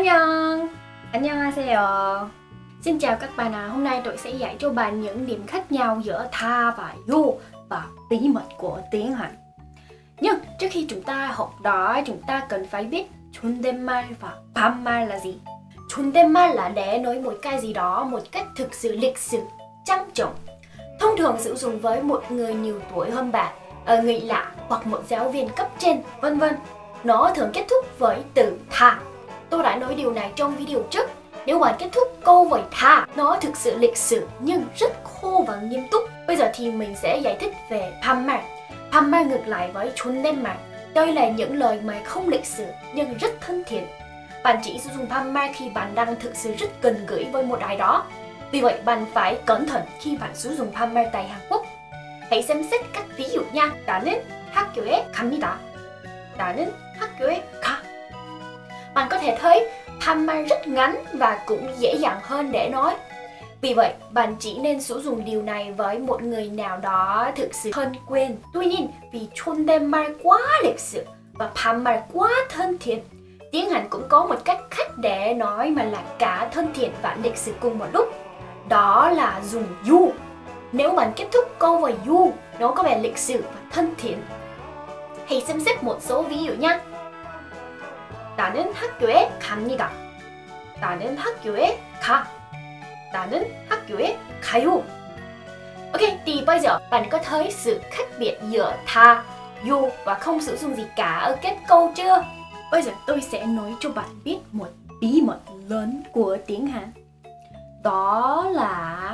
Annyeong! Annyeonghaseyo! Xin chào các bạn ạ. Hôm nay tôi sẽ dạy cho bạn những điểm khác nhau giữa tha và yu và bí mật của tiếng Hàn. Nhưng trước khi chúng ta học đó, chúng ta cần phải biết 존댓말 và 반말 là gì. 존댓말 là để nói một cái gì đó một cách thực sự lịch sự, trang trọng. Thông thường sử dụng với một người nhiều tuổi hơn bạn, người lạ hoặc một giáo viên cấp trên, vân vân. Nó thường kết thúc với từ tha. Tôi đã nói điều này trong video trước. Nếu bạn kết thúc câu với tha, nó thực sự lịch sự nhưng rất khô và nghiêm túc. Bây giờ thì mình sẽ giải thích về 반말. 반말 ngược lại với 존댓말. Đây là những lời mà không lịch sự nhưng rất thân thiện. Bạn chỉ sử dụng 반말 khi bạn đang thực sự rất gần gũi với một ai đó. Vì vậy bạn phải cẩn thận khi bạn sử dụng 반말 tại Hàn Quốc. Hãy xem xét các ví dụ nha. 나는 학교에 갑니다. 나는 학교에 가. Bạn có thể thấy 반말 rất ngắn và cũng dễ dàng hơn để nói. Vì vậy, bạn chỉ nên sử dụng điều này với một người nào đó thực sự thân quen. Tuy nhiên, vì 존댓말 quá lịch sự và 반말 quá thân thiện, tiếng Hàn cũng có một cách khác để nói mà là cả thân thiện và lịch sự cùng một lúc. Đó là dùng yu. Nếu bạn kết thúc câu với yu, nó có vẻ lịch sự và thân thiện. Hãy xem xét một số ví dụ nha. 나는 학교에 갑니다. 나는 학교에 가. 나는 학교에 가요. Ok, thì bây giờ bạn có thấy sự khác biệt giữa tha, yu và không sử dụng gì cả ở kết câu chưa? Bây giờ tôi sẽ nói cho bạn biết một bí mật lớn của tiếng Hàn. Đó là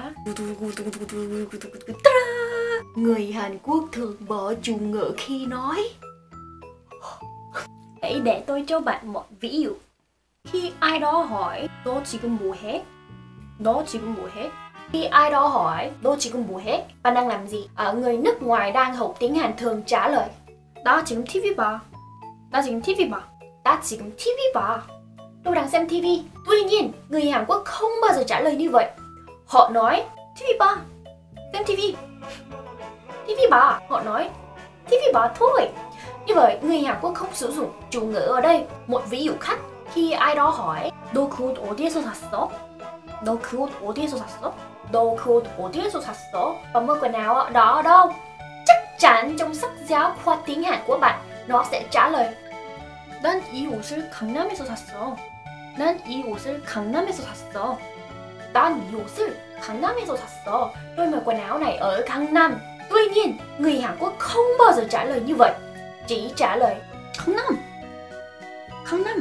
người Hàn Quốc thường bỏ chủ ngữ khi nói. Hãy để tôi cho bạn một ví dụ. Khi ai đó hỏi 너 지금 뭐 해? 너 지금 뭐 해? Khi ai đó hỏi 너 지금 뭐 해? Bạn đang làm gì? Ở người nước ngoài đang học tiếng Hàn thường trả lời 나 지금 TV 봐. 나 지금 TV 봐. 나 지금 TV 봐. Tôi đang xem TV. Tuy nhiên, người Hàn Quốc không bao giờ trả lời như vậy. Họ nói TV 봐. xem TV. TV 봐. Họ nói TV 봐 thôi. Như vậy, người Hàn Quốc không sử dụng chủ ngữ ở đây. Một ví dụ khác, khi ai đó hỏi 너 그 옷 어디에서 샀어? 너 그 옷 어디에서 샀어? 너 그 옷 어디에서 샀어? Và mua quần áo đó ở đâu? Chắc chắn trong sách giáo khoa tiếng Hàn của bạn, nó sẽ trả lời 난 이 옷을 강남에서 샀어. 난 이 옷을 강남에서 샀어. 난 이 옷을 강남에서 샀어. Tôi mua quần áo này ở Gangnam. Tuy nhiên, người Hàn Quốc không bao giờ trả lời như vậy. Chỉ trả lời 강남. 강남.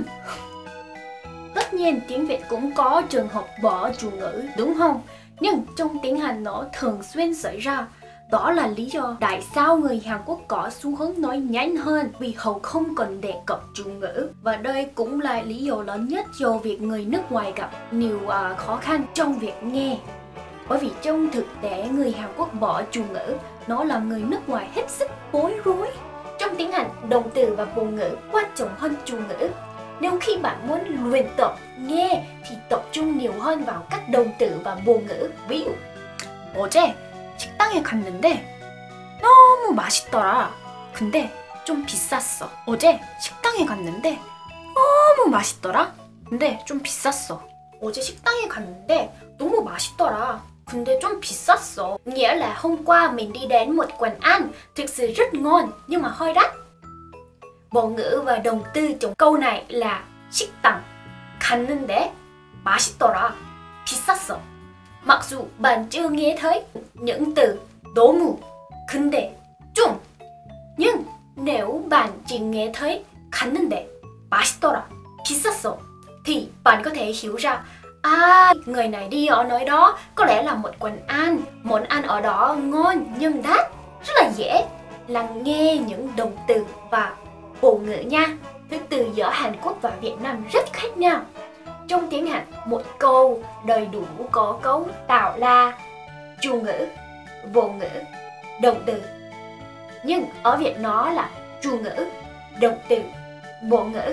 Tất nhiên tiếng Việt cũng có trường hợp bỏ chủ ngữ, đúng không? Nhưng trong tiếng Hàn nó thường xuyên xảy ra. Đó là lý do tại sao người Hàn Quốc có xu hướng nói nhanh hơn, vì họ không cần đề cập chủ ngữ. Và đây cũng là lý do lớn nhất do việc người nước ngoài gặp nhiều khó khăn trong việc nghe. Bởi vì trong thực tế người Hàn Quốc bỏ chủ ngữ, nó làm người nước ngoài hết sức bối rối. Trong tiếng Hàn, động từ và bồ ngữ quan trọng hơn chủ ngữ. Nếu khi bạn muốn luyện tập nghe thì tập trung nhiều hơn vào các động từ và bồ ngữ. Ví dụ 어제 식당에 갔는데 너무 맛있더라. 근데 좀 비쌌어. 어제 식당에 갔는데 너무 맛있더라. 근데 좀 비쌌어. 어제 식당에 갔는데 너무 맛있더라. 근데 좀 비쌌어. Nghĩa là hôm qua mình đi đến một quán ăn thực sự rất ngon nhưng mà hơi đắt. Bộ ngữ và động từ trong câu này là 식당 갔는데 맛있더라. 비쌌어. Mặc dù bạn chưa nghe thấy những từ 너무, 근데, 좀, nhưng nếu bạn chỉ nghe thấy 갔는데 맛있더라, 비쌌어 thì bạn có thể hiểu ra người này đi ở nơi đó có lẽ là một quán ăn, món ăn ở đó ngon nhưng đắt. Rất là dễ lắng nghe những động từ và bồ ngữ nha. Thứ từ giữa Hàn Quốc và Việt Nam rất khác nhau. Trong tiếng Hàn, một câu đầy đủ có cấu tạo là chủ ngữ, bồ ngữ, động từ. Nhưng ở Việt nó là chủ ngữ, động từ, bồ ngữ.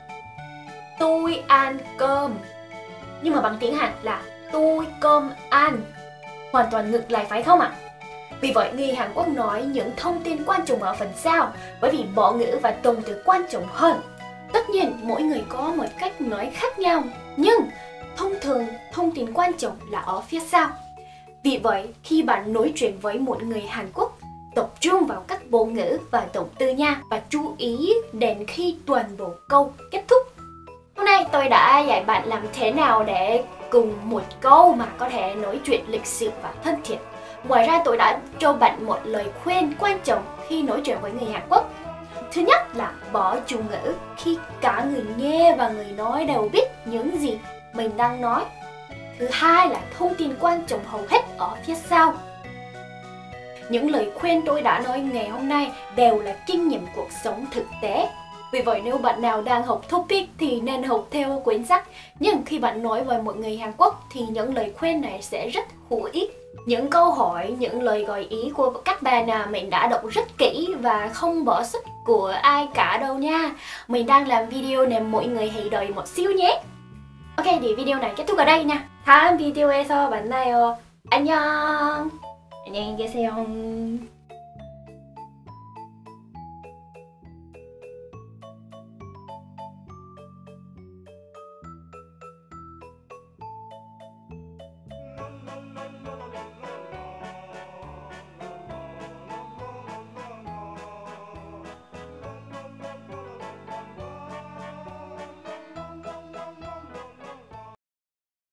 Tôi ăn cơm. Nhưng mà bằng tiếng Hàn là tôi cơm ăn. Hoàn toàn ngược lại phải không ạ? Vì vậy, người Hàn Quốc nói những thông tin quan trọng ở phần sau, bởi vì bỏ ngữ và động từ quan trọng hơn. Tất nhiên mỗi người có một cách nói khác nhau, nhưng thông thường thông tin quan trọng là ở phía sau. Vì vậy, khi bạn nói chuyện với một người Hàn Quốc, tập trung vào các bộ ngữ và động từ nha, và chú ý đến khi toàn bộ câu kết thúc. Hôm nay tôi đã dạy bạn làm thế nào để cùng một câu mà có thể nói chuyện lịch sự và thân thiện. Ngoài ra tôi đã cho bạn một lời khuyên quan trọng khi nói chuyện với người Hàn Quốc. Thứ nhất là bỏ chủ ngữ khi cả người nghe và người nói đều biết những gì mình đang nói. Thứ hai là thông tin quan trọng hầu hết ở phía sau. Những lời khuyên tôi đã nói ngày hôm nay đều là kinh nghiệm cuộc sống thực tế. Vì vậy nếu bạn nào đang học topic thì nên học theo quyển sách. Nhưng khi bạn nói với một người Hàn Quốc thì những lời khuyên này sẽ rất hữu ích. Những câu hỏi, những lời gợi ý của các bạn mình đã đọc rất kỹ và không bỏ sức của ai cả đâu nha. Mình đang làm video nên mọi người hãy đợi một xíu nhé. Ok, thì video này kết thúc ở đây nha. 다음 비디오에서 만나요. 안녕. 안녕히 계세요.